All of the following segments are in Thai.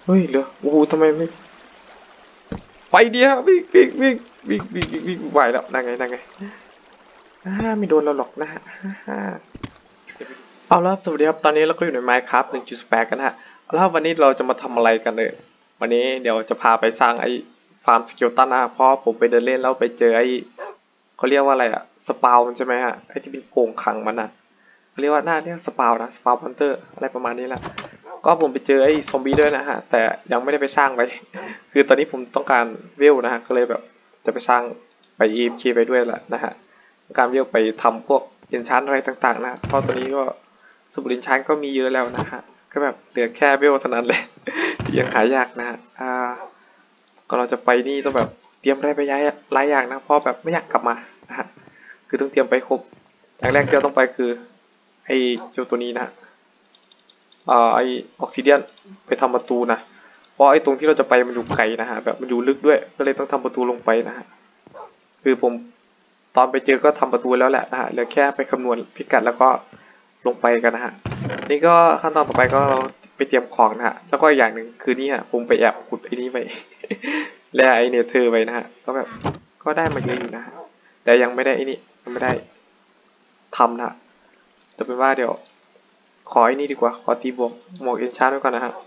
เฮ้ยเหลือโอ้โหทำไมไม่ไปเดียววิ่งไหวแล้วนั่งไงไม่โดนเราหรอกนะฮะเอาละสวัสดีครับตอนนี้เราก็อยู่ใน Minecraft 1.8กันฮะแล้ววันนี้เราจะมาทำอะไรกันเลยวันนี้เดี๋ยวจะพาไปสร้างไอ้ฟาร์มสเกลตันนะเพราะผมไปเดินเล่นแล้วไปเจอไอ้เขาเรียกว่าอะไรอะสปาวมันใช่ไหมฮะไอ้ที่เป็นโกรงขังมันอะเขาเรียกว่าเรียกสปาวนะสปาวฮันเตอร์อะไรประมาณนี้แหละก็ผมไปเจอไอ้ซอมบี้ด้วยนะฮะแต่ยังไม่ได้ไปสร้างไว้คือตอนนี้ผมต้องการเวลนะฮะก็เลยแบบจะไปสร้างไป EFK ไปด้วยแหละนะฮะการเวลไปทำพวกเอนชานอะไรต่างๆนะเพราะตอนนี้ก็สมุดเอนชานก็มีเยอะแล้วนะฮะก็แบบเหลือแค่เวลเท่านั้นเลยที่ยังหายากนะฮะก็เราจะไปนี่ต้องแบบเตรียมอะไรไปย้ายหลายอย่างนะเพราะแบบไม่อยากกลับมานะฮะคือต้องเตรียมไปครบอย่างแรกที่เราต้องไปคือไอ้เจ้าตัวนี้นะไอออกซิเดียนไปทำประตูนะเพราะไอ้ตรงที่เราจะไปมันอยู่ไกลนะฮะแบบมันอยู่ลึกด้วยก็เลยต้องทำประตูลงไปนะฮะคือผมตอนไปเจอก็ทำประตูแล้วแหละนะฮะเหลือแค่ไปคำนวณพิกัดแล้วก็ลงไปกันนะฮะนี่ก็ขั้นตอนต่อไปก็เราไปเตรียมของนะฮะแล้วก็อย่างหนึ่งคือนี่ฮะผมไปแอบขุดไอ้นี้ไป และไอเนเธอร์ไปนะฮะก็แบบก็ได้มาเยอะอยู่นะฮะแต่ยังไม่ได้ไอ้นี่ยังไม่ได้ทำนะจะเป็นว่าเดี๋ยวขอไอ้นี่ดีกว่าขอตีบวกหมวกเอนชาร์ดไว้ก่อนนะฮะ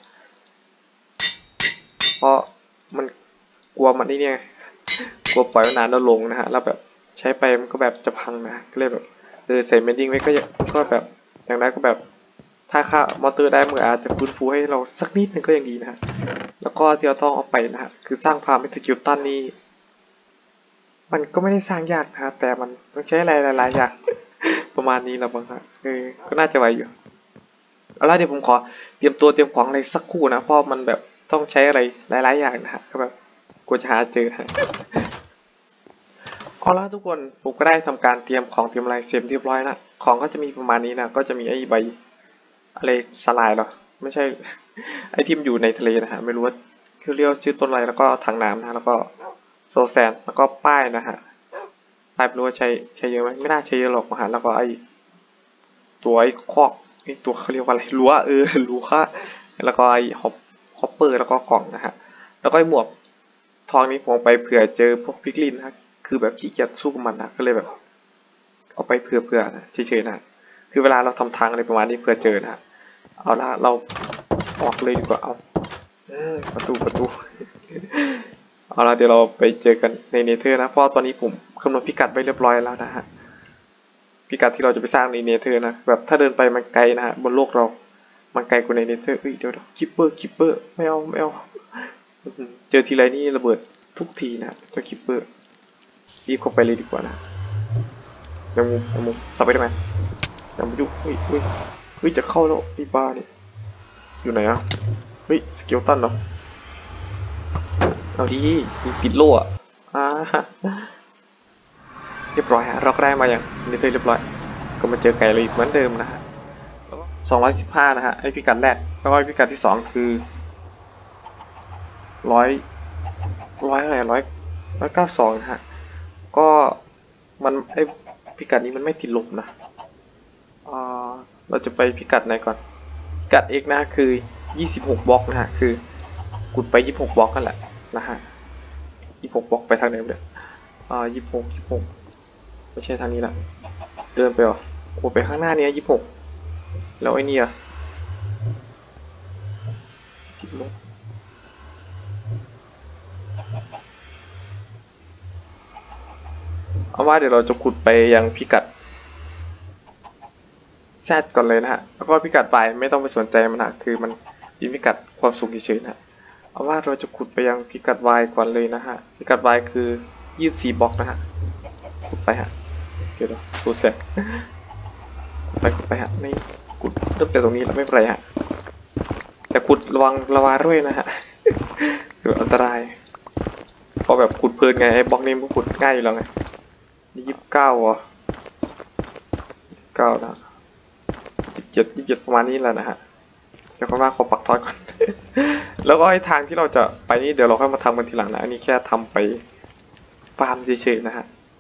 เพราะมันกลัวมันนี่เนี่ยกลัวปล่อยนานแล้วลงนะฮะแล้วแบบใช้ไปมันก็แบบจะพังนะก็เลยแบบใส่เมนดิ้งไว้ก็แบบอย่างนั้นก็แบบถ้าค่ามอเตอร์ได้มันอาจจะฟื้นฟูให้เราสักนิดนึงก็ยังดีนะฮะแล้วก็ที่เราต้องเอาไปนะฮะคือสร้างฟาร์มให้สกิลตันนี่มันก็ไม่ได้สร้างยากนะแต่มันต้องใช้อะไรหลายๆอย่างประมาณนี้แล้วบ้างฮะก็น่าจะไหวอยู่เอาล่ะเดี๋ยวผมขอเตรียมตัวเตรียมของอะไรสักครู่นะเพราะมันแบบต้องใช้อะไรหลายๆอย่างนะฮะก็แบบกลัวจะหาเจอฮะเอาล่ะทุกคนผมก็ได้ทำการเตรียมของเตรียมอะไรเสร็จเรียบร้อยนะของก็จะมีประมาณนี้นะก็จะมีไอ้ใบอะไรสลายหรอไม่ใช่ไอ้ที่มันอยู่ในทะเลนะฮะไม่รู้ว่าคือเรียกชื่อต้นอะไรแล้วก็ถังน้ำนะแล้วก็โซแซนแล้วก็ป้ายนะฮะป้ายไม่รู้ว่าใช้เยอะไหมไม่น่าใช้เยอะหรอกนะฮะแล้วก็ไอ้ตัวไอ้คอกไอ้ตัวเขาเรียกว่าอะไรรั้วรั้วแล้วก็ไอ้ฮอปเปอร์แล้วก็กล่องนะฮะแล้วก็ไอ้หมวกทองนี้ผมไปเผื่อเจอพวกพิกลินนะคือแบบขี้เกียจสู้กับมันนะก็เลยแบบเอาไปเผื่อนะเฉยๆนะคือเวลาเราทำทางอะไรประมาณนี้เผื่อเจอนะเอาละเราออกเลยดีกว่าเอาประตูเอาละเดี๋ยวเราไปเจอกันในเนเธอร์นะเพราะตอนนี้ผมคำนวณพิกัดไว้เรียบร้อยแล้วนะฮะพิกัดที่เราจะไปสร้างในเนเธอร์นะแบบถ้าเดินไปมันไกลนะฮะบนโลกเรามันไกลกว่าในเนเธอร์เดี๋ยวคิปเปอร์ไม่เอาเจอทีไรนี่ระเบิดทุกทีนะเจ้าคิปเปอร์รีบเข้าไปเลยดีกว่านะยังมุมสับไปได้ไหมยังไม่ยุเฮ้ยจะเข้าแล้วพี่บ้านี่อยู่ไหนอะเฮ้ยสเกลตันเหรอเอาดีติดโล่อะเรียบร้อยฮะเราก็ได้มาอย่างนี้เรียบร้อยก็มาเจอไก่เลยเหมือนเดิมนะฮะ215นะฮะไอพิกัดแรกแล้วก็พิกัดที่2คือร้อยอะไร192นะฮะก็มันไอพิกัดนี้มันไม่ติดลบนะเราจะไปพิกัดไหนก่อนพิกัด x นะคือ26บล็อกนะฮะคือกุดไป26บล็อกนั่นแหละนะฮะ26บล็อกไปทางไหนเนี่ย26ไม่ใช่ทางนี้ละเดินไปหรอโอ้ไปข้างหน้านี้26แล้วไอ้นี่อะเอาว่าเดี๋ยวเราจะขุดไปยังพิกัดแซดก่อนเลยนะฮะแล้วก็พิกัดปลายไม่ต้องไปสนใจมันนะคือมันเป็นพิกัดความสูงเฉยๆนะเอาว่าเราจะขุดไปยังพิกัด y ก่อนเลยนะฮะพิกัด y คือ24บล็อกนะฮะขุดไปฮะเดี๋ยวขุดเสร็จขุดไปฮะไม่ขุดเริ่มแต่ตรงนี้แล้วไม่เป็นไรฮะแต่ขุดระวังระวาด้วยนะฮะคืออันตรายเพราะแบบขุดเพลินไงไอ้บล็อกนี้มันขุดง่ายอยู่แล้วไง29อ่ะ9นะ27ประมาณนี้แหละนะฮะเดี๋ยวค่อยมาขอปักทอดก่อน แล้วก็ไอ้ทางที่เราจะไปนี่เดี๋ยวเราค่อยมาทำกันทีหลังนะอันนี้แค่ทำไปฟาร์มเฉยๆนะฮะ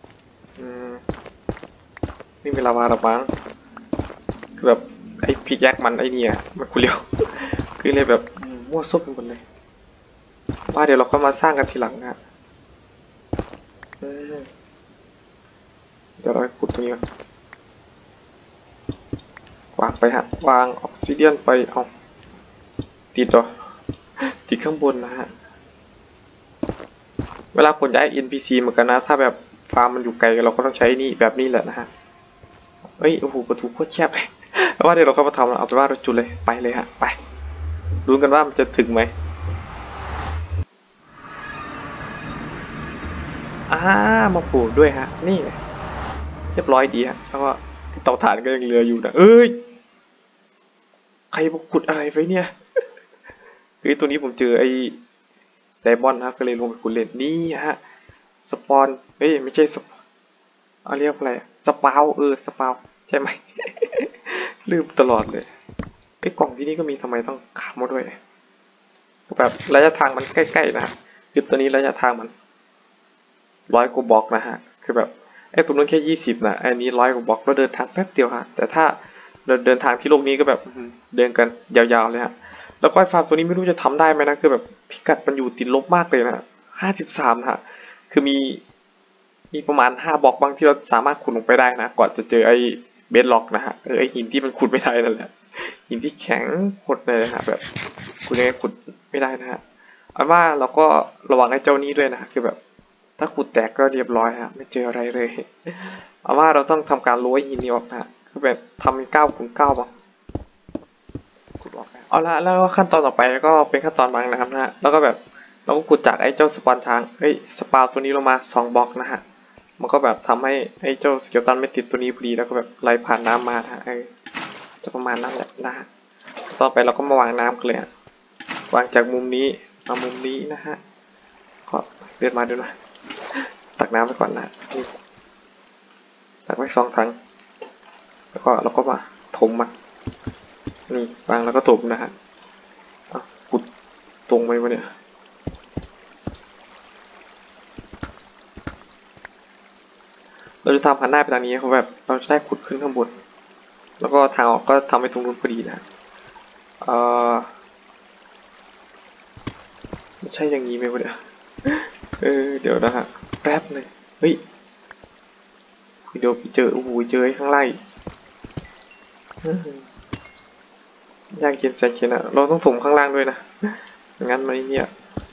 นี่เวลาวาระมั้งคือแบบไอ้พีแจ็คมันไอ้นี่มันกูเลี้ยวคือเลยแบบมั่วซุบไปหมดเลยว่าเดี๋ยวเราก็มาสร้างกันทีหลังนะอืมเดี๋ยวเราไปขุดตรงนี้ก่อนวางไปฮะวางออกซิเดียนไปเอาติดต่อติดข้างบนนะฮะเวลาคนย้าย NPC เหมือนกันนะถ้าแบบฟาร์มมันอยู่ไกลเราก็ต้องใช้นี่แบบนี้แหละนะฮะเอ้ยโอ้โหประตูโคตรแคบเลยแล้วว่าเดี๋ยวเราก็มาทำเอาไปว่าเราจุดเลยไปเลยฮะไปดูกันว่ามันจะถึงไหมมาปลูกด้วยฮะนี่เรียบร้อยดีฮะแล้วก็เตาถ่านก็ยังเหลืออยู่นะเอ้ยใครมาขุดอะไรไว้เนี่ยเฮ้ยตัวนี้ผมเจอไอ้ไดมอนด์นะก็เลยลงไปขุดเล่นนี่ฮะสปอนเฮ้ยไม่ใช่สปเรียกอะไรสปาวสปาวใช่ไหม ลืมตลอดเลยไอ้กล่องที่นี่ก็มีทำไมต้องขับมาด้วยแบบระยะทางมันใกล้ๆนะฮะคือตัวนี้ระยะทางมัน100 กว่าบล็อกนะฮะคือแบบไอ้ตัวนู้นแค่20นะไอ้นี้100 กว่าบล็อกแล้วเดินทางแป๊บเดียวฮะแต่ถ้าเดินทางที่โลกนี้ก็แบบเดินกันยาวๆเลยฮะแล้วก็ไอ้ฟาร์มตัวนี้ไม่รู้จะทำได้ไหมนะคือแบบพิกัดมันอยู่ติดลบมากเลยนะ53นะฮะคือมีประมาณ5 บล็อกบางที่เราสามารถขุดลงไปได้นะก่อนจะเจอไอ้เบสล็อกนะฮะไอ้หินที่มันขุดไม่ได้นั่นแหละหินที่แข็งหดเลยนะฮะแบบขุดยังไงขุดไม่ได้นะฮะเอาว่าเราก็ระวังไอ้เจ้านี้ด้วยนะคือแบบถ้าขุดแตกก็เรียบร้อยฮะไม่เจออะไรเลยเอาว่าเราต้องทำการโรยหินนี้ออกนะคือแบบทำ9x9บ้างขุดออกเอาละแล้วขั้นตอนต่อไปก็เป็นขั้นตอนบางนะครับนะฮะแล้วก็แบบเราก็ขุดจากไอ้เจ้าสปอนทางสปาวตัวนี้ลงมา2 บล็อกนะฮะมันก็แบบทำให้ไอ้เจ้าสเกลตันไม่ติดตัวนี้พอดีแล้วก็แบบไหลผ่านน้ำมาฮะจะประมาณนั้นแหละนะฮะต่อไปเราก็มาวางน้ำกันเลยวางจากมุมนี้มามุมนี้นะฮะก็เดินมาตักน้ำไปก่อนนะนี่ตักไว้2 ถังแล้วก็เราก็มาถมมันนี่วางแล้วก็ถมนะฮะขุดตรงไหมวะเนี่ยเราจะทำหันหน้าไปทางนี้เขาแบบเราจะได้ขุดขึ้นข้างบนแล้วก็ทางออกก็ทำให้ตรงนู้นพอดีนะไม่ใช่อย่างนี้ไหมวะเนี่ยเดี๋ยวนะฮะแป๊บเลยเฮ้ยเดี๋ยวเจอเจอข้างล่างยากเย็นแสนเข็ญอ่ะเราต้องถมข้างล่างด้วยนะงั้นมันเนี่ย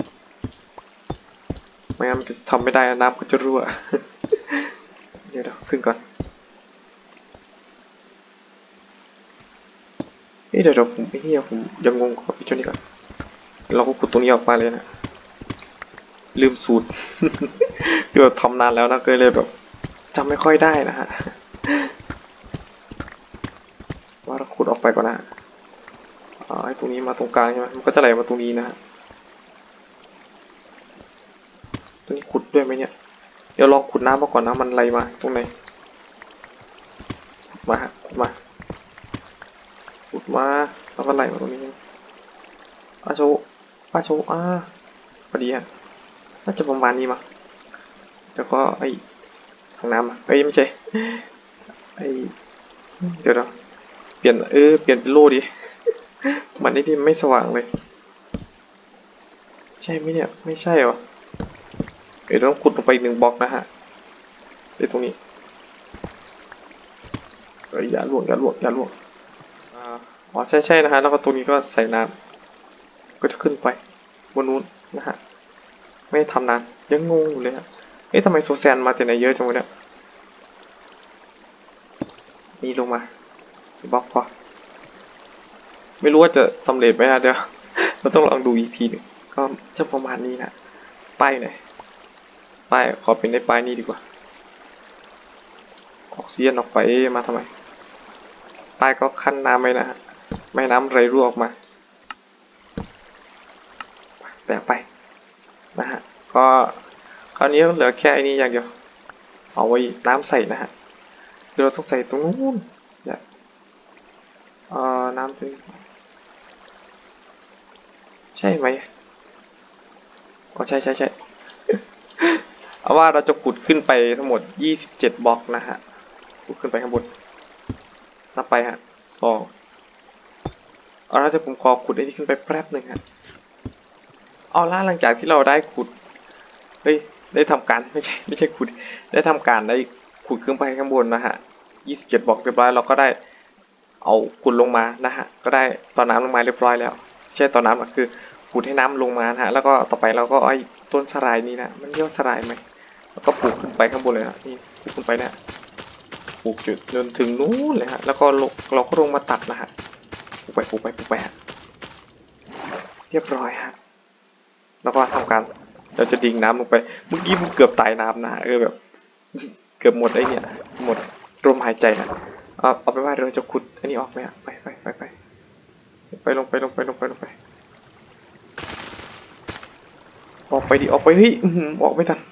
ไม่งั้นมันจะทำไม่ได้น้ำก็จะรั่วเดี๋ยวขึ้นก่อนเดี๋ยวผมยังงงกับพี่เจ้านี่ก่อนเราก็ขุดตรงนี้ออกมาเลยนะลืมสูตรที่แบบทำนานแล้วนะก็เลยแบบจำไม่ค่อยได้นะฮะว่าเราขุดออกไปก่อนนะไอ้ตรงนี้มาตรงกลางใช่ไหมมันก็จะไหลมาตรงนี้นะฮะตรงนี้ขุดด้วยไหมเนี่ยเดี๋ยวลองขุดน้ำมาก่อนนะมันไหลมาตรงไหนขุดมาแล้วก็ไหลมาตรงนี้ปลาโชพอดีฮะน่าจะประมาณนี้มั้งแล้วก็ไอ้ทางน้ำไม่ใช่เดี๋ยวเปลี่ยนเป็นโล่ดิมันนี่ที่ไม่สว่างเลยใช่ไหมเนี่ยไม่ใช่หรอต้องขุดลงไป1 บล็อกนะฮะตรงนี้อย่าลวกใช่นะฮะแล้วก็ตรงนี้ก็ใส่น้ำก็จะขึ้นไปบนนู้นนะฮะไม่ทำนานยังงงอยู่เลยฮะทำไมโซแซนมาแต่ไหนเยอะจังวะเนี่ยนี่ลงมาบล็อกพอไม่รู้ว่าจะสำเร็จไหมฮะเดี๋ยวเราต้องลองดูอีกทีนึงก็จะประมาณนี้นะป้ายไหนป้ายขอเป็นในป้ายนี้ดีกว่าออกซิเจนออกไปมาทำไมป้ายก็ขั้นน้ำไว้นะฮะไม่น้ำไหลรั่วออกมาแปะไปนะฮะก็คราวนี้เหลือแค่นี้อย่างเดียวเอาไว้น้ำใส่นะฮะเราต้องใส่ตรงนู้นเนี่ยน้ำตัวนี้ใช่ไหมใช่เอาว่าเราจะขุดขึ้นไปทั้งหมด27 บล็อกนะฮะขุดขึ้นไปข้างบนนับไปฮะ2เอาละเดี๋ยวผมขอขุดไอ้นี่ขึ้นไปแป๊บหนึ่งฮะเอาล่ะหลังจากที่เราได้ขุดเฮ้ยได้ทำการไม่ใช่ขุดได้ทำการได้ขุดขึ้นไปข้างบนนะฮะ27บล็อกเรียบร้อยเราก็ได้เอาขุดลงมานะฮะก็ได้ตอนน้ำลงมาเรียบร้อยแล้วใช่ตอนน้ำคือขุดให้น้ำลงมานะฮะแล้วก็ต่อไปเราก็ไอ้ต้นสลายนี่นะมันเรียกสลายไหมแล้วก็ปลูกขึ้นไปข้างบนเลยนะนี่ปลูกขึ้นไปเนี่ยปลูกจุดจนถึงนู้นเลยฮะแล้วก็เราก็ลงมาตัดนะฮะปลูกไปเรียบร้อยฮะแล้วก็ทำการเราจะดิ่งน้ำลงไปเมื่อกี้ผมเกือบตายน้ำนะแบบเกือบหมดไอ้เนี่ยหมดลมหายใจนะเอาไปว่าเราจะขุดอันนี้ออกไหมไปลงไปออกไปดิออกไปเฮ้ยออกไม่ทัน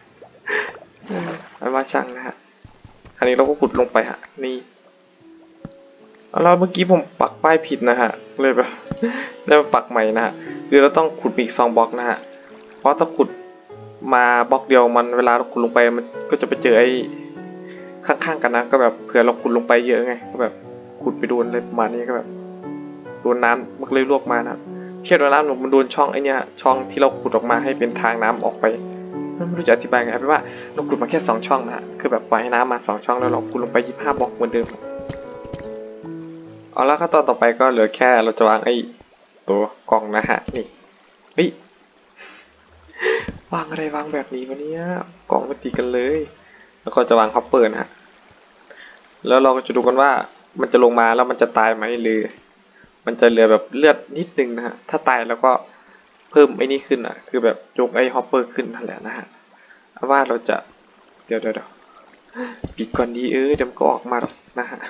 เอามาช่างนะฮะอันนี้เราก็ขุดลงไปฮะนี่แล้วเมื่อกี้ผมปักป้ายผิดนะฮะเลยแบบได้มาปักใหม่นะฮะคือเราต้องขุดอีก2บล็อกนะฮะเพราะถ้าขุดมาบล็อกเดียวมันเวลาเราขุดลงไปมันก็จะไปเจอไอ้ข้างๆกันนะก็แบบเผื่อเราขุดลงไปเยอะไงก็แบบขุดไปโดนอะไรประมาณนี้ก็แบบโดนน้ำมันเลยลวกมานะเพี้ยนน้ำมันโดนช่องไอ้เนี่ยช่องที่เราขุดออกมาให้เป็นทางน้ำออกไปไม่รู้จะอธิบายไงเพราะว่าเราขุดมาแค่2ช่องนะคือแบบปล่อยให้น้ำมา2ช่องแล้วเราขุดลงไป25บล็อกเหมือนเดิมเอาละขั้นตอนต่อไปก็เหลือแค่เราจะวางไอ้ตัวกล่องนะฮะนี่เฮ้ยวางอะไรวางแบบนี้วะเนี่ยกล่องมันตีกันเลยแล้วก็จะวางคัพเปอร์นะฮะแล้วเราก็จะดูกันว่ามันจะลงมาแล้วมันจะตายไหมหรือมันจะเหลือแบบเลือดนิดนึงนะฮะถ้าตายแล้วก็เพิ่มไอ้นี่ขึ้นอ่ะคือแบบยกไอ้ฮอปเปอร์ขึ้นนั่นแหละนะฮะว่าเราจะเดี๋ยวปิดก่อนดีเดี๋ยวมันก็ออกมาหรอกนะฮะ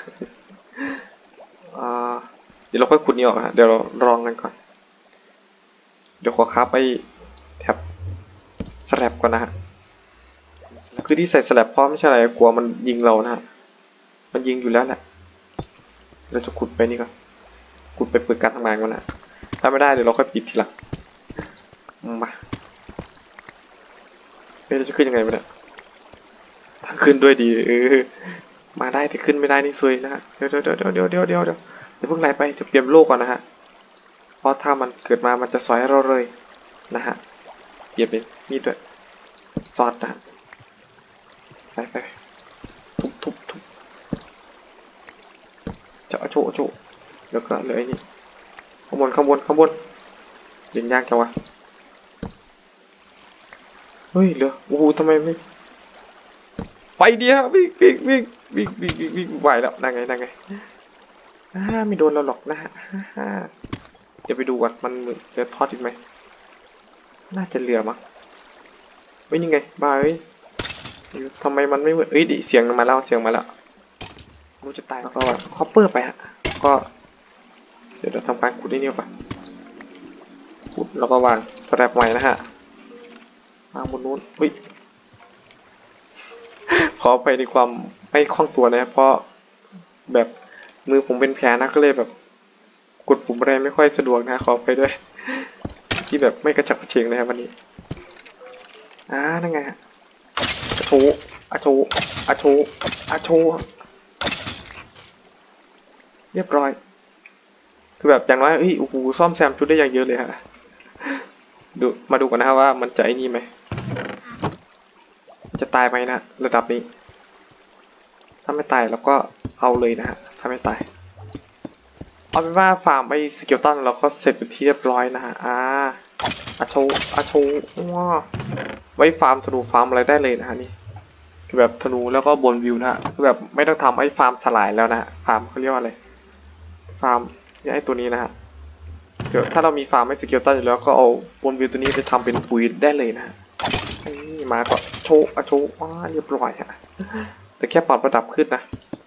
เดี๋ยวเราค่อยขุดนี่ออกฮะเดี๋ยวเราลองกันก่อนเดี๋ยวขอคับไอ้แท็บสแลบก่อนนะฮะคือที่ใส่สแลบเพราะไม่ใช่อะไรกลัวมันยิงเรานะฮะมันยิงอยู่แล้วแหละเราจะขุดไปนี่ก่อนขุดไปเปิดการทำงานก่อนนะถ้าไม่ได้เดี๋ยวเราค่อยปิดทีหลังมาเราจะขึ้นยังไงไม่ได้ทางขึ้นด้วยดีมาได้แต่ขึ้นไม่ได้นี่ซวยนะฮะเดี๋ยวเพิ่งไล่ไปจะเปลี่ยนโลกก่อนนะฮะเพราะถ้ามันเกิดมามันจะสอยเราเลยนะฮะเปลี่ยนเป็นมีดด้วยซอสนะไปทุบจะโชว์แล้วก็เลยนี่ข้างบนเดินยากจังวะเฮ้ยเหลือโอ้โหทำไมไม่ไปเดียววิ่งไหวแล้วนั่งไงไม่โดนเราหรอกนะฮะเดี๋ยวไปดูก่อนมันเหลือทอดอีกไหมน่าจะเหลือมั้งไม่นี่ไงบ้าทำไมมันไม่เหมือนดิเสียงมาแล้วรู้จะตายแล้วก็คอปเปอร์ไปฮะก็เดี๋ยวเราทำการขุดนี่ก่อนขุดแล้วก็วางสแลบใหม่นะฮะวางบนนู้นขอไปในความไม่คล่องตัวนะเพราะแบบมือผมเป็นแผลนะก็เลยแบบกดปุ่มอะไรไม่ค่อยสะดวกนะขอไปด้วยที่แบบไม่กระฉับกระเฉงเลยครับวันนี้นั่นไงฮะอาโชเรียบร้อยคือแบบอย่างน้อยโอ้โหซ่อมแซมชุดได้อย่างเยอะเลยฮะมาดูกันนะว่ามันจะไอ้นี่ไหมจะตายไหมนะระดับนี้ถ้าไม่ตายเราก็เอาเลยนะฮะถ้าไม่ตายเอาเป็นว่าฟาร์มไอ้สเกลตันเราก็เสร็จเป็นที่เรียบร้อยนะฮะอาโชว้าไว้ฟาร์มธนูฟาร์มอะไรได้เลยนะฮะนี่คือแบบธนูแล้วก็บนวิวนะฮะคือแบบไม่ต้องทำไอ้ฟาร์มสลายแล้วนะฮะฟาร์มเขาเรียกว่าอะไรฟาร์มไอ้ตัวนี้นะฮะเดี๋ยวถ้าเรามีฟาร์มไอ้สเกลตันอยู่แล้วก็เอาบนวิวตัวนี้ไปทำเป็นปุ๋ยได้เลยนะฮะนี่มาก็โชว้าเรียบร้อยฮะแต่แค่ปรับระดับขึ้นนะ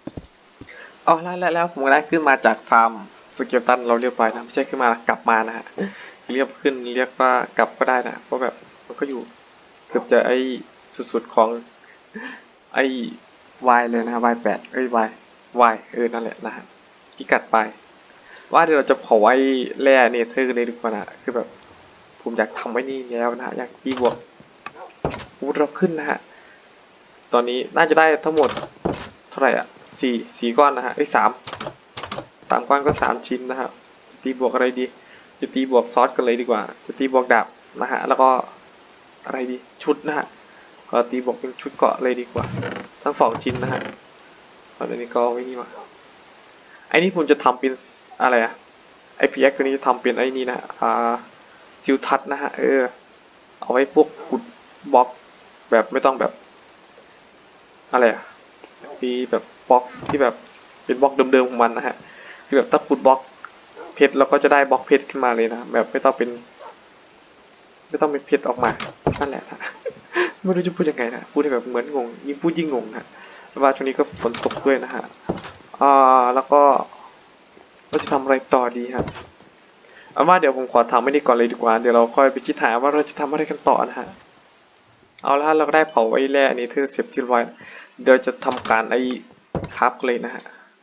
แล้วผมได้ขึ้นมาจากฟาร์มสเกลตันเราเรียบร้อยนะไม่ใช่ขึ้นมากลับมานะฮะเรียกว่ากลับก็ได้นะเพราะแบบมันก็อยู่เกือบจะไอ้สุดๆของไอ้วายเลยนะวาย8วายนั่นแหละนะฮะพิกัดไปว่าเดี๋ยวเราจะเผาไอ้แร่เนเธอร์เลยดีกว่านะคือแบบผมอยากทำไว้นี่แล้วนะอยากตีบวกวูดเราขึ้นนะฮะตอนนี้น่าจะได้ทั้งหมดเท่าไหร่อ่ะสี่ก้อนนะฮะสามก้อนก็3 ชิ้นนะฮะตีบวกอะไรดีจะตีบวกซอสกันเลยดีกว่าจะตีบวกดาบนะฮะแล้วก็อะไรดีชุดนะฮะก็ตีบวกเป็นชุดเกาะเลยดีกว่าทั้ง2 ชิ้นนะฮะตอนนี้ก็ไว้นี่มาไอ้นี่ผมจะทำเป็นอะไรอะไอพีเอ็กตัวนี้จะทำเป็นไอ้นี่นะทิวทัศน์นะฮะเอาไว้พวกขุดบล็อกแบบไม่ต้องแบบอะไรอะมีแบบบล็อกที่แบบเป็นบล็อกเดิมๆของมันนะฮะคือแบบถ้าขุดบล็อกเพชรเราก็จะได้บล็อกเพชรขึ้นมาเลยนะแบบไม่ต้องเป็นเพชรออกมานั่นแหละนะไม่รู้จะพูดยังไงนะพูดให้แบบเหมือนงงยิ่งพูดยิ่งงงนะว่าช่วงนี้ก็ฝนตกด้วยนะฮะแล้วก็เราจะทำอะไรต่อดีครับเอาว่าเดี๋ยวผมขอทำไม่ได้ก่อนเลยดีกว่าเดี๋ยวเราค่อยไปคิดหาว่าเราจะทำอะไรกันต่อนะฮะเอาละเราก็ได้เผาไอ้แร่อันนี้เธอเสียบที่ไว้เดี๋ยวจะทำการไอ้คับเลยนะฮะ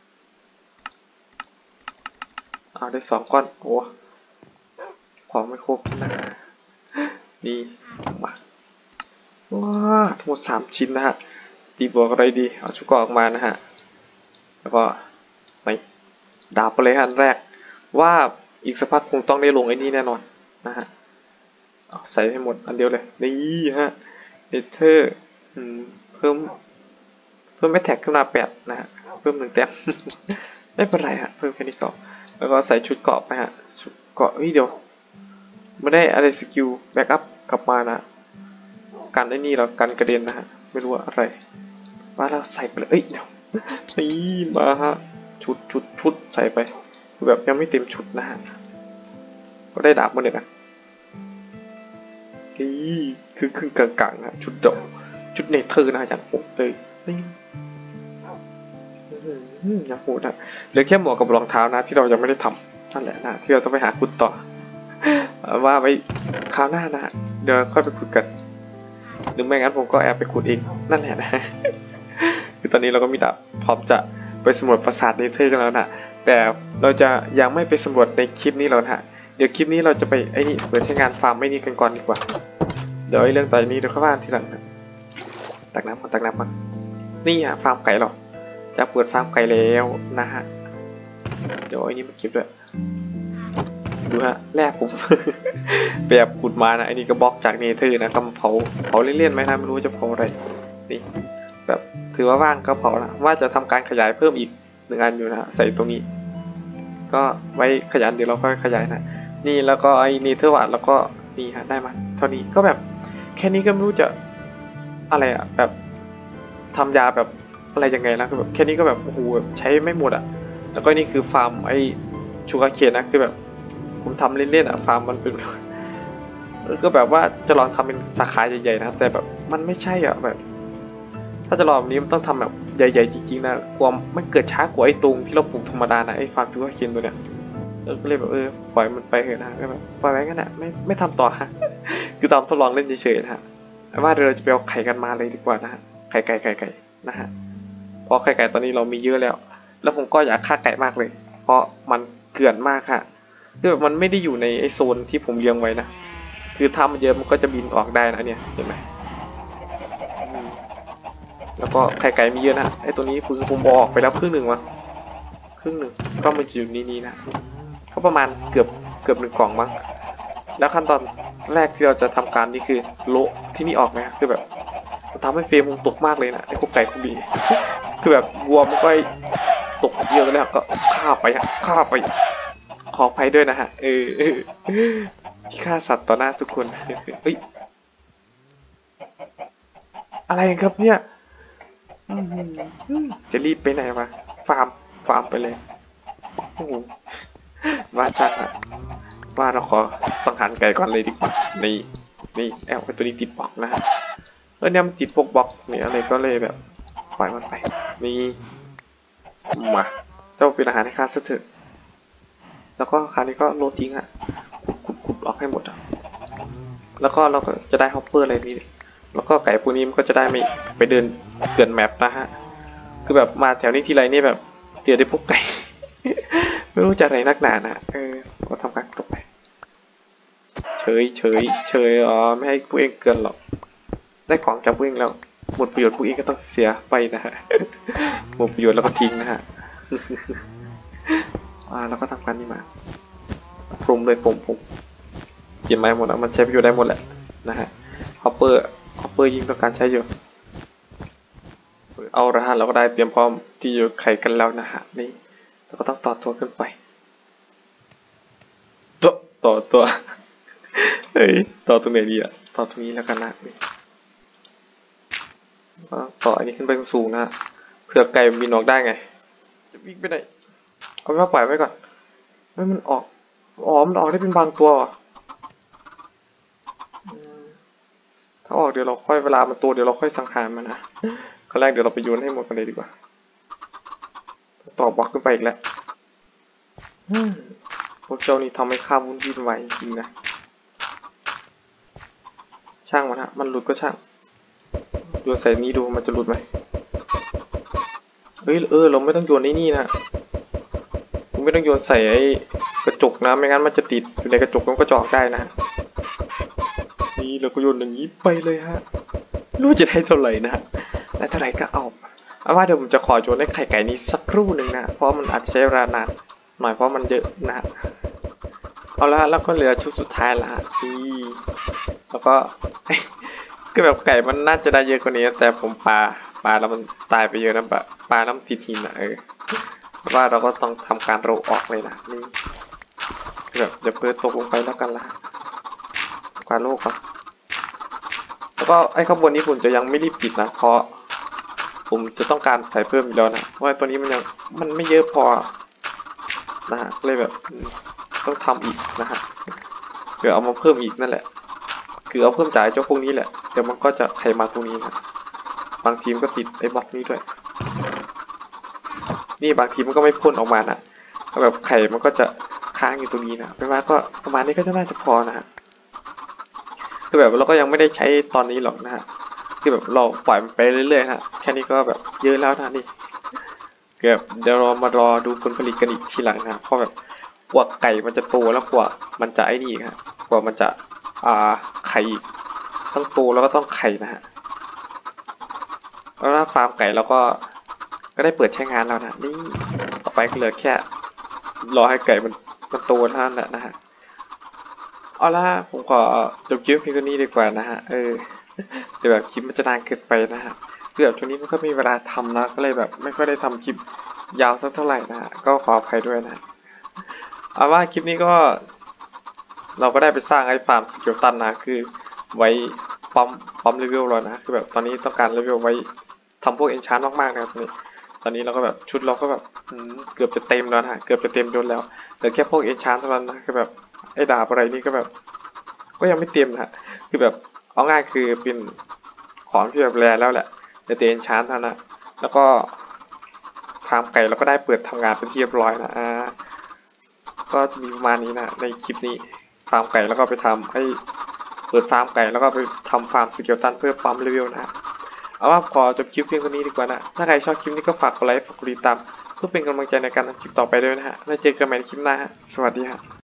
ได้2 ก้อนโอ้ของไม่ครบนะนี่มาว้าทั้งหมด3 ชิ้นนะฮะตีบวกอะไรดีเอาชุดเกราะออกมานะฮะแล้วก็ไปดาบไปเลยอันแรกว่าอีกสักพักคงต้องได้ลงไอ้นี่แน่นอนนะฮะใส่ให้หมดอันเดียวเลยนี่ฮะเนเธอร์เพิ่มไม่แท็กขึ้นมา8นะฮะเพิ่ม1 แต้ม ไม่เป็นไรฮะเพิ่มแค่นี้ก่อนแล้วก็ใส่ชุดเกราะไปฮะชุดเกราะเดี๋ยวไม่ได้อะไรสกิลแบ็กอัพกลับมานะกันไอ้นี่เรากันกระเด็นนะฮะไม่รู้ว่าอะไรว่าเราใส่ไปเลยเดี๋ยวนี่มาฮะชุดใส่ไปแบบยังไม่เต็มชุดนะฮะก็ได้ดาบมาเนี่ยนะนี่คือครึ่งกลางๆนะชุดดอกชุดเนเธอร์นะอย่างโหดเลยนี่อย่างโหดนะเหลือแค่หมวกกับรองเท้านะที่เรายังไม่ได้ทำนั่นแหละนะที่เราต้องไปหาขุดต่อว่าไว้คราวหน้านะเดี๋ยวค่อยไปขุดกันหรือไม่งั้นผมก็แอบไปขุดเองนั่นแหละนะคือตอนนี้เราก็มีดาบพร้อมจะไปสำรวจปราสาทเนเธอร์กันแล้วนะแต่เราจะยังไม่ไปสำรวจในคลิปนี้แล้วนะเดี๋ยวคลิปนี้เราจะไปเปิดใช้งานฟาร์มไม่นี่กันก่อนดีกว่าเดี๋ยวเรื่องต่อนี้เดี๋ยวเข้าบ้านทีหลังนะตักน้ำมานี่ฮะฟาร์มไก่หรอจะเปิดฟาร์มไก่แล้วนะฮะเดี๋ยวนี้มาเก็บด้วยดูฮะแรกผม แบบขุดมานะนี่ก็บล็อกจากเนเธอร์นะก็เผาเล่นๆไหมนะไม่รู้จะเผาอะไรนี่แบบถือว่าว่างก็เผานะว่าจะทำการขยายเพิ่มอีก1 อันอยู่นะใส่ตรงนี้ก็ไว้ขยายเดี๋ยวเราค่อยขยายนะนี่แล้วก็เนเธอร์วัตแล้วก็นี่ฮะได้มาเท่านี้ก็แบบแค่นี้ก็ไม่รู้จะอะไรอะแบบทำยาแบบอะไรยังไงนะคือแบบแค่นี้ก็แบบโอ้โหใช้ไม่หมดอะแล้วก็นี่คือฟาร์มชูการ์เคนนะคือแบบผมทำเล่นๆอะฟาร์มมันเป็นก็แบบว่าจะลองทำเป็นสาขาใหญ่ๆนะแต่แบบมันไม่ใช่อ่ะแบบถ้าจะลองแบบนี้มันต้องทำแบบใหญ่ๆจริงๆนะความมันเกิดช้ากว่าตรงที่เราปลูกธรรมดานะฟาร์มชูการ์เคนตัวเนี้ยก็เลยแบบปล่อยมันไปเถอะนะก็แบบปล่อยไว้งั้นแหละไม่ทำต่อฮะคือตามทดลองเล่นเฉยๆนะฮะว่าเราจะไปเอาไข่กันมาเลยดีกว่านะฮะไข่นะฮะเพราะไข่ไก่ตอนนี้เรามีเยอะแล้วผมก็อยากฆ่าไก่มากเลยเพราะมันเกลื่อนมากฮะคือแบบมันไม่ได้อยู่ในโซนที่ผมเลี้ยงไว้นะคือถ้ามันเยอะมันก็จะบินออกได้นะเนี่ยเห็นไหมแล้วก็ไข่ไก่มีเยอะนะตัวนี้คือผมออกไปแล้วครึ่งหนึ่งก็มันอยู่นี่นะก็ประมาณเกือบ1 กล่องมั้งแล้วขั้นตอนแรกที่เราจะทำการนี่คือโละที่นี่ออกไหมคือแบบทำให้เฟรมผมตกมากเลยนะพวกไก่พวกนี้คือแบบวัวมันก็ตกเยอะแล้วก็ฆ่าไปขออภัยด้วยนะฮะที่ฆ่าสัตว์ต่อหน้าทุกคนอะไรครับเนี่ยจะรีบไปไหนวะฟาร์มไปเลยโอ้โหว่าช่างอะว่าเราขอสังหารไก่ก่อนเลยดีกว่านี่ตัวนี้ติดบล็อกนะฮะเนี่ยมันติดพวกบล็อกเนี่ยอะไรก็เลยแบบปล่อยมันไปนี่มาเจ้าเป็นอาหารให้ข้าซะเถอะแล้วก็คราวนี้ก็โรยทิ้งอ่ะขุดออกให้หมดอ่ะแล้วก็เราก็จะได้ฮอปเปอร์อะไรนี่แล้วก็ไก่พวกนี้มันก็จะได้ไม่ไปเดินเกลื่อนแมปนะฮะคือแบบมาแถวนี้ทีไรนี่แบบเจอได้พวกไก่ ไม่รู้จะอะไรนักหนานะก็ทำการกดไปเฉยไม่ให้ผู้เองเกินหรอกได้ของจากผู้เองแล้วหมดประโยชน์ผู้เองก็ต้องเสียไปนะฮะหมดประโยชน์แล้วก็ทิ้งนะฮะแล้วก็ทำการนี่มาพรมเลยผมกินไม้หมดนะมันใช้ประโยชน์ได้หมดแหละนะฮะฮอปเปอร์ยิงต้องการใช้อยู่เอาละฮะเราก็ได้เตรียมพร้อมที่อยู่ไข่กันแล้วนะฮะนี่เราก็ต้องต่อตัวขึ้นไปต่อเฮ้ยต่อตรงไหนดีอ่ะต่อตรงนี้แล้วกันนะนี่ต่ออันนี้ขึ้นไปสูงนะเผื่อไก่บินออกได้ไงจะวิ่งไปไหนเอาไว้ปล่อยไว้ก่อนไม่มันออกมันออกได้เป็นบางตัวถ้าออกเดี๋ยวเราค่อยเวลามันตัวเดี๋ยวเราค่อยสังหารมันนะขั้นแรกเดี๋ยวเราไปโยนให้หมดกันเลยดีกว่าต่อบล็อกขึ้นไปอีกแล้วพวกเจ้านี่ทำให้ข้าวุ่นวี่ไวจริงนะช่างมันฮะมันหลุดก็ช่างโยนใส่นี้ดูมันจะหลุดไหมเฮ้ยเราไม่ต้องโยนนี่นะไม่ต้องโยนใส่ไอ้กระจกนะไม่งั้นมันจะติดอยู่ในกระจกมันก็จะออกได้นะนี่เราก็โยนอย่างนี้ไปเลยฮะรู้จะได้เท่าไหร่นะได้เท่าไหร่ก็เอาว่าเดี๋ยวผมจะขอโยนให้ไข่ไก่นี้สักครู่หนึ่งนะเพราะมันอาจจะใช้เวลานานหน่อยเพราะมันเยอะนะเอาละแล้วก็เหลือชุดสุดท้ายละนี่แล้วก็ก็แบบไก่มันน่าจะได้เยอะกว่านี้แต่ผมปลาแล้วมันตายไปเยอะนะปลาแล้วมันติดหินนะว่าเราก็ต้องทำการโรออกเลยนะนี่แบบจะเพิ่มตกลงไปแล้วกันละการโรคก่อนแล้วก็ไอ้ข้างบนนี้ผมจะยังไม่รีบปิดนะเพราะผมจะต้องการใส่เพิ่มอีกแล้วนะเพราะตัวนี้มันไม่เยอะพอนะฮะเลยแบบต้องทำอีกนะฮะเดี๋ยวเอามาเพิ่มอีกนั่นแหละคือเอาเพิ่มจากเจ้าพวกนี้แหละเดี๋ยวมันก็จะไขมาตรงนี้นะบางทีมก็ติดไอ้บล็อกนี้ด้วยนี่บางทีมันก็ไม่พ่นออกมานะแบบไข่มันก็จะค้างอยู่ตรงนี้นะไม่ว่าก็ประมาณนี้ก็จะน่าจะพอนะฮะคือแบบเราก็ยังไม่ได้ใช้ตอนนี้หรอกนะฮะคือแบบเราปล่อยมันไปเรื่อยๆฮะแค่นี้ก็แบบเยอะแล้วนะนี่เดี๋ยวเรามารอดูผลผลิตกันอีกทีหลังนะเพราะแบบกว่าไก่มันจะโตแล้วกว่ามันจะไอ้นี่ครับกว่ามันจะไข่ต้องโตแล้วก็ต้องไข่นะฮะแล้วฟาร์มไก่เราก็ได้เปิดใช้งานแล้วนะนี่ต่อไปก็เหลือแค่รอให้ไก่มันโตเท่านั้นแหละนะฮะเอาละผมขอจบคลิปเพียงเท่านี้ดีกว่านะฮะเดี๋ยวแบบคลิปมันจะนานเกินไปนะฮะเกือบช่วงนี้มันก็มีเวลาทำนะก็เลยแบบไม่ค่อยได้ทำคลิปยาวสักเท่าไหร่นะฮะก็ขออภัยด้วยนะเอาว่าคลิปนี้ก็เราก็ได้ไปสร้างไอ้ฟาร์มสเกลตันนะคือไว้ปั๊มเลเวลแล้วนะคือแบบตอนนี้ต้องการเลเวลไว้ทำพวกเอนชานมากๆนะครับตอนนี้เราก็แบบชุดเราก็แบบเกือบจะเต็มแล้วนะเกือบจะเต็มจนแล้วเหลือแค่พวกเอนชานเท่านั้นนะคือแบบไอ้ดาบอะไรนี่ก็แบบก็ยังไม่เต็มนะคือแบบเอาง่ายคือเป็นของที่แบบแรแล้วแหละแต่เอนชานเท่านั้นแล้วก็ฟาร์มไก่เราก็ได้เปิดทำงานเป็นที่เรียบร้อยนะก็จะมีประมาณนี้นะในคลิปนี้ฟาร์มไก่แล้วก็ไปทำให้เปิดฟาร์มไก่แล้วก็ไปทำฟาร์มสเกลตันเพื่อปั๊มเลเวลนะเอาว่าขอจบคลิปเพียงเท่านี้ดีกว่านะถ้าใครชอบคลิปนี้ก็ฝากกดไลค์ฝากกดติดตามเพื่อเป็นกำลังใจในการทำคลิปต่อไปด้วยนะฮะแล้วเจอกันใหม่ในคลิปหน้าฮะสวัสดีฮะ